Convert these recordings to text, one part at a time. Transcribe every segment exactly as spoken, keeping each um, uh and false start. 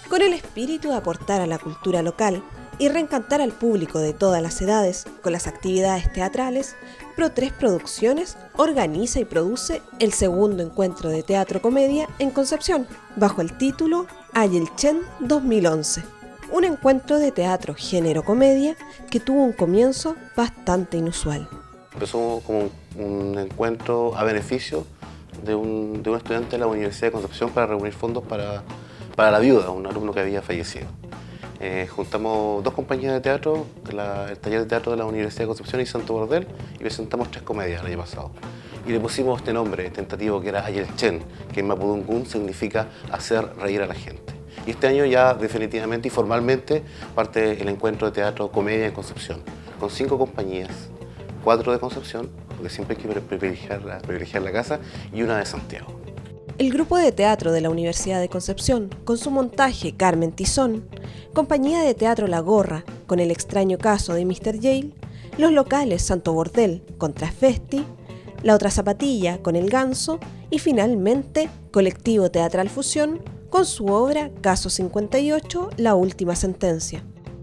Con el espíritu de aportar a la cultura local y reencantar al público de todas las edades con las actividades teatrales, Pro tres Producciones organiza y produce el segundo encuentro de teatro-comedia en Concepción, bajo el título Ayelchen dos mil once. Un encuentro de teatro género-comedia que tuvo un comienzo bastante inusual. Empezó como un encuentro a beneficio de un, de un estudiante de la Universidad de Concepción para reunir fondos para, para la viuda, un alumno que había fallecido. Eh, juntamos dos compañías de teatro, la, el taller de teatro de la Universidad de Concepción y Santo Bordel, y presentamos tres comedias el año pasado. Y le pusimos este nombre tentativo que era Ayelchen, que en Mapudungun significa hacer reír a la gente. Y este año ya definitivamente y formalmente parte el encuentro de teatro comedia en Concepción, con cinco compañías, cuatro de Concepción, porque siempre hay que privilegiar la, privilegiar la casa, y una de Santiago. El grupo de teatro de la Universidad de Concepción, con su montaje Carmen Tizón, compañía de teatro La Gorra, con El extraño caso de míster Yale, los locales Santo Bordel con Transvesti, La otra zapatilla con El Ganso y finalmente Colectivo Teatral Fusión con su obra Caso cincuenta y ocho, La última sentencia.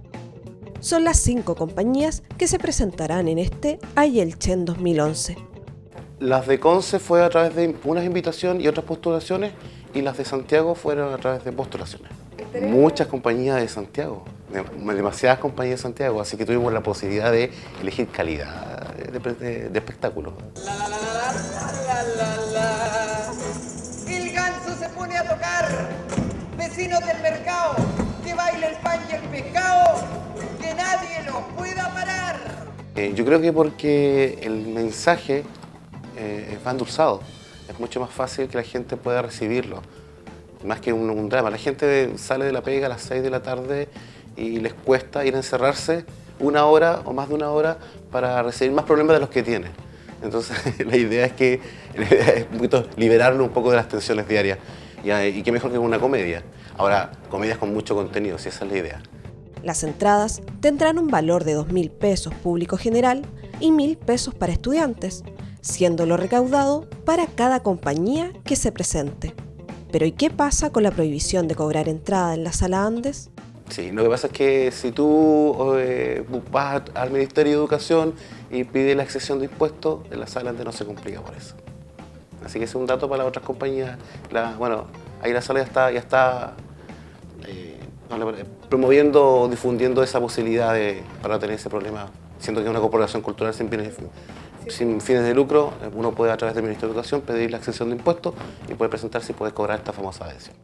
Son las cinco compañías que se presentarán en este Ayelchen dos mil once. Las de Conce fue a través de unas invitaciones y otras postulaciones, y las de Santiago fueron a través de postulaciones. Muchas compañías de Santiago, demasiadas compañías de Santiago, así que tuvimos la posibilidad de elegir calidad de, de, de espectáculos. La, la, la, la, la, la, la. El ganso se pone a tocar, vecinos del mercado, que baile el pan y el pescado, que nadie los pueda parar. Eh, yo creo que porque el mensaje eh, va endulzado, es mucho más fácil que la gente pueda recibirlo. Más que un, un drama. La gente sale de la pega a las seis de la tarde y les cuesta ir a encerrarse una hora o más de una hora para recibir más problemas de los que tienen. Entonces la idea es que la idea es un poquito liberarnos un poco de las tensiones diarias. Y, y qué mejor que una comedia. Ahora, comedias con mucho contenido, si esa es la idea. Las entradas tendrán un valor de dos mil pesos público general y mil pesos para estudiantes, siendo lo recaudado para cada compañía que se presente. Pero ¿y qué pasa con la prohibición de cobrar entrada en la Sala Andes? Sí, lo que pasa es que si tú eh, vas al Ministerio de Educación y pides la exención de impuestos, en la Sala Andes no se complica por eso. Así que ese es un dato para las otras compañías. La, bueno, ahí la Sala ya está, ya está eh, promoviendo, difundiendo esa posibilidad de, para no tener ese problema. Siento que es una corporación cultural sin fines, sin fines de lucro, uno puede a través del Ministerio de Educación pedir la exención de impuestos y puede presentarse y puede cobrar esta famosa adhesión.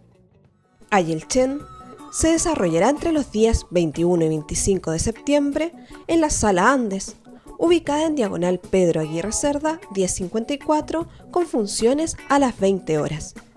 Ayelchen se desarrollará entre los días veintiuno y veinticinco de septiembre en la Sala Andes, ubicada en diagonal Pedro Aguirre Cerda, diez cincuenta y cuatro, con funciones a las veinte horas.